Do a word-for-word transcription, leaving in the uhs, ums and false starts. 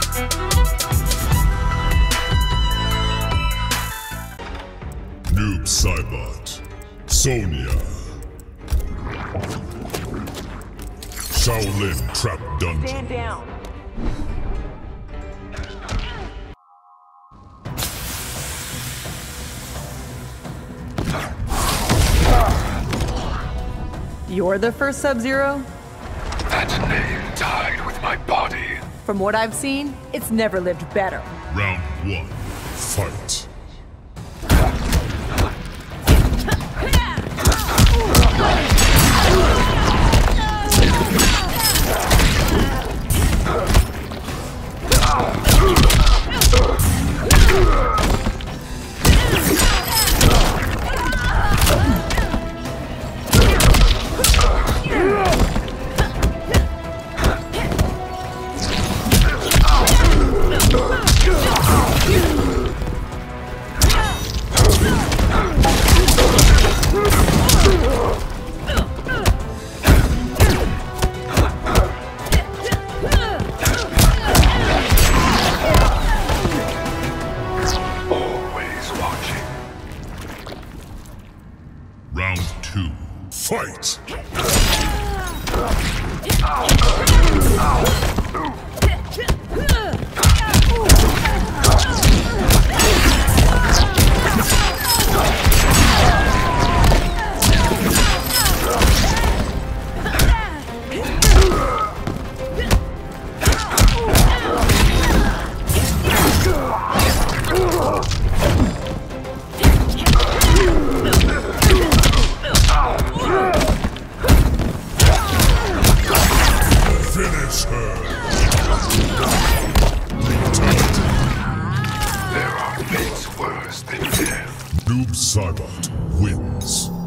Noob Saibot, Sonya, Shaolin Trap Dungeon. Stand down. You're the first Sub-Zero? That name died with my body. From what I've seen, it's never lived better. Round one, fight. Round two, fight! Finish her! There are fates worse than death. Noob Saibot wins.